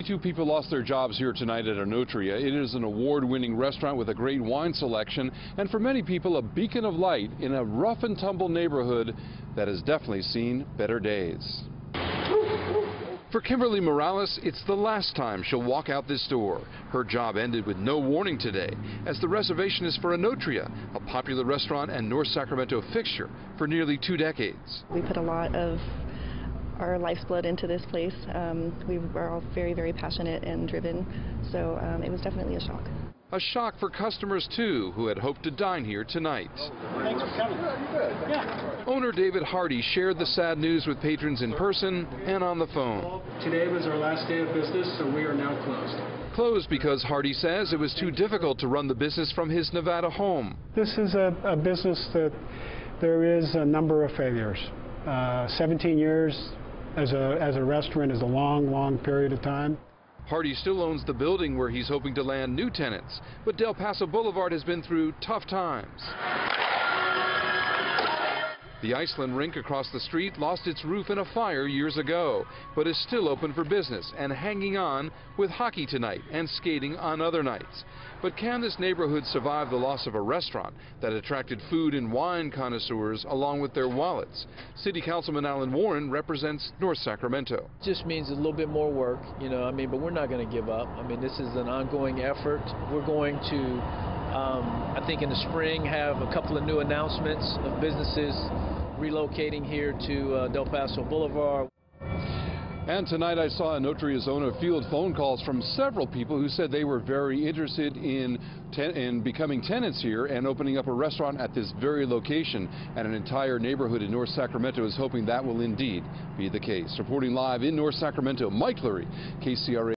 22 people lost their jobs here tonight at Enotria. It is an award-winning restaurant with a great wine selection, and for many people, a beacon of light in a rough and tumble neighborhood that has definitely seen better days. For Kimberly Morales, it's the last time she'll walk out this door. Her job ended with no warning today, as the reservation is for Enotria, a popular restaurant and North Sacramento fixture for nearly 2 decades. We put a lot of our life's blood into this place. We were all very, very passionate and driven, so it was definitely a shock. A shock for customers, too, who had hoped to dine here tonight. Thanks for coming. Yeah. Owner David Hardy shared the sad news with patrons in person and on the phone. Today was our last day of business, so we are now closed. Closed because Hardy says it was too difficult to run the business from his Nevada home. This is a business that there is a number of failures. 17 years as a restaurant is a long, long period of time. Hardy still owns the building where he's hoping to land new tenants, but Del Paso Boulevard has been through tough times. The Iceland rink across the street lost its roof in a fire years ago, but is still open for business and hanging on with hockey tonight and skating on other nights. But can this neighborhood survive the loss of a restaurant that attracted food and wine connoisseurs along with their wallets? City Councilman Alan Warren represents North Sacramento. It just means a little bit more work, but we're not going to give up. This is an ongoing effort. We're going to, I think in the spring, have a couple of new announcements of businesses relocating here to Del Paso Boulevard. And tonight I saw Enotria's owner field phone calls from several people who said they were very interested in becoming tenants here and opening up a restaurant at this very location. And an entire neighborhood in North Sacramento is hoping that will indeed be the case. Reporting live in North Sacramento, Mike Lurie, KCRA.